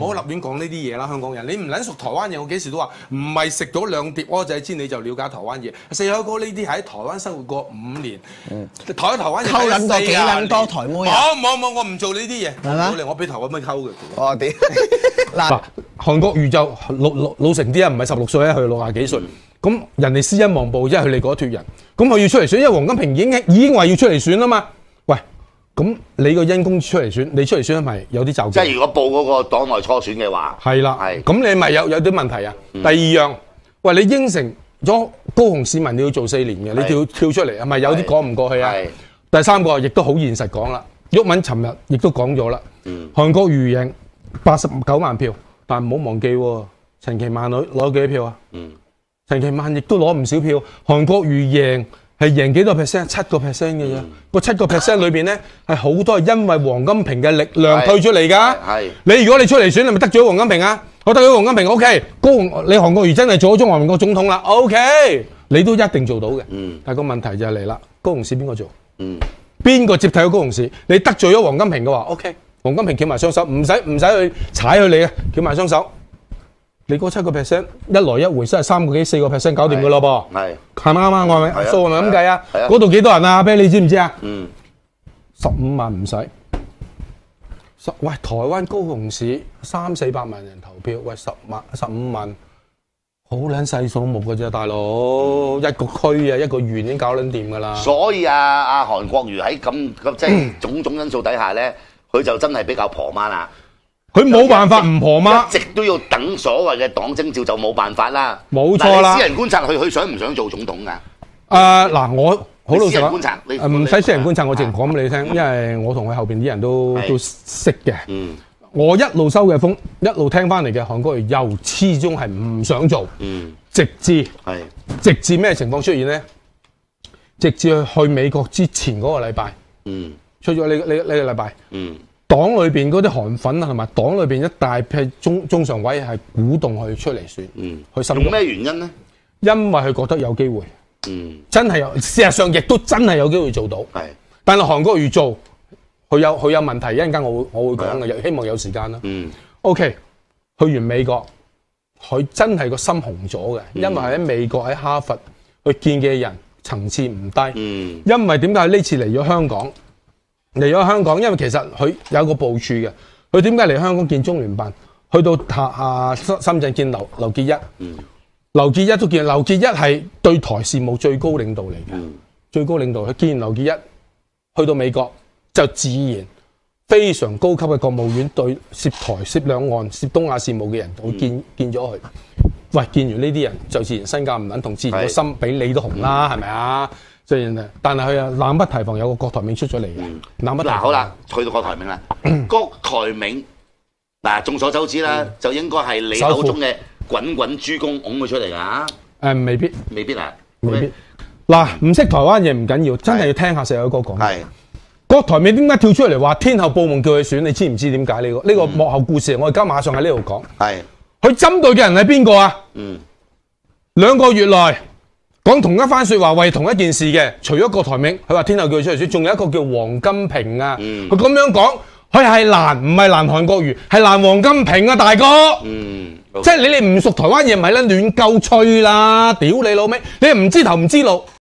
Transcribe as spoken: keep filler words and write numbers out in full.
好立亂講呢啲嘢啦，香港人，你唔撚熟台灣嘢，我幾時都話唔係食咗兩碟蚵仔煎你就了解台灣嘢。四海哥呢啲喺台灣生活過五年，嗯、台台灣溝撚過幾撚多台妹啊？ 冇冇冇，我唔做呢啲嘢，冇嚟我俾台灣妹溝嘅。 哦屌！嗱， 韓國瑜就老老老成啲啊，唔係十六歲啊，佢六廿幾歲。咁、嗯、人哋私恩忘報，因為佢哋嗰脱人，咁佢要出嚟選，因為黃金平已經已經話要出嚟選啦嘛。喂，咁你個恩公出嚟選，你出嚟選係咪有啲就？ 即係如果報嗰個黨內初選嘅話， 係啦，係。咁你咪有有啲問題啊？ 嗯、 第二樣，喂，你應承咗高雄市民你要做四年嘅，你跳跳出嚟係咪有啲講唔過去啊？第三個亦都好現實講啦，毓民尋日亦都講咗啦，嗯、韓國瑜贏八十九萬票，但係唔好忘記喎，陳其邁攞攞幾多票啊？嗯陳其邁亦都攞唔少票，韓國瑜贏係贏幾多 percent？ 七個 percent 嘅啫。個七個 percent 裏邊咧係好多係因為黃金平嘅力量退出嚟㗎。係你如果你出嚟選，你咪得罪咗黃金平啊？我得罪咗黃金平 ，OK。高雄你韓國瑜真係做咗中華民國總統啦 ，OK。你都一定做到嘅。嗯。但係個問題就係嚟啦，高雄市邊個做？嗯。邊個接替咗高雄市？你得罪咗黃金平嘅話 ，OK。黃金平翹埋雙手，唔使唔使去踩佢你嘅，翹埋雙手。你嗰七個 percent 一來一回，真係三個幾四個 percent 搞掂㗎咯噃，係係咪啱啱？我係咪數係咪咁計啊？嗰度幾多人啊？阿啤，你知唔知啊？嗯，十五萬唔使。十喂，台灣高雄市三四百萬人投票，喂十萬十五萬，好撚細數目㗎啫，大佬、嗯、一個區啊，一個縣已經搞撚掂㗎啦。 所以啊，阿韓國瑜喺咁咁即係種種因素底下咧，佢就真係比較婆媽啦。 佢冇辦法唔婆媽， 一直都要等所謂嘅黨徵召就冇辦法啦。 冇錯啦。 私人觀察佢，佢想唔想做總統㗎？ 誒、呃、嗱，我好老實講， 唔使私人觀察，我直情講俾你聽，啊、因為我同佢後邊啲人都都識嘅。嗯，我一路收嘅風，一路聽翻嚟嘅韓國瑜又始終係唔想做。嗯，直至係直至咩情況出現咧？直至去美國之前嗰個禮拜，嗯，出咗呢呢呢個禮拜，嗯。黨裏邊嗰啲韓粉啊，同埋黨裏邊一大批中中常委係鼓動佢出嚟選，嗯，去深入。 咩原因咧？ 因為佢覺得有機會， 嗯， 真係有，事實上亦都真係有機會做到。係，但係韓國瑜做，佢有佢有問題，一陣間我會我會講嘅，希望有時間啦。嗯 ，OK， 去完美國，佢真係個心紅咗嘅，因為喺美國喺哈佛去見嘅人層次唔低。嗯，因為點解呢次嚟咗香港？嚟咗香港，因為其實佢有個部署嘅。佢點解嚟香港見中聯辦？去到啊深圳見劉劉結一。嗯。劉結一都見，劉結一係對台事務最高領導嚟嘅。嗯。最高領導，佢見完劉結一，去到美國就自然非常高級嘅國務院對涉台、涉兩岸、涉東亞事務嘅人，會見、嗯、見咗佢。喂，見完呢啲人就自然身價唔撚同，自然個心比你都紅啦，係咪啊？但係佢啊，冷不提防有個郭台銘出咗嚟嘅。冷不提防。嗱好啦，去到郭台銘啦。郭台銘嗱，眾所周知啦，就應該係你口中嘅滾滾豬公拱佢出嚟㗎。誒，未必，未必啊，未必。嗱，唔識台灣嘢唔緊要，真係要聽下四海哥講。係。郭台銘點解跳出嚟話天后報夢叫佢選？你知唔知點解呢個？呢個幕後故事，我而家馬上喺呢度講。係。佢針對嘅人係邊個啊？嗯。兩個月內。講同一番說話為同一件事嘅，除咗郭台銘，佢話天后叫佢出嚟選，仲有一個叫黃金平啊。佢咁、嗯、樣講，佢係攔，唔係攔韓國瑜，係攔黃金平啊，大哥。嗯，即係你哋唔熟台灣嘢，咪啦亂鳩吹啦，屌你老味，你唔知頭唔知路。